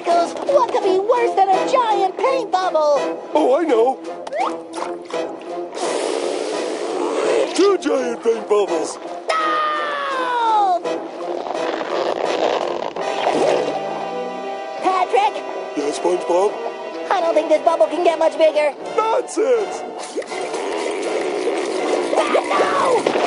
Pickles, what could be worse than a giant paint bubble? Oh, I know. 2 giant paint bubbles. No! Patrick? Yes, SpongeBob? I don't think this bubble can get much bigger. Nonsense! Ah, no!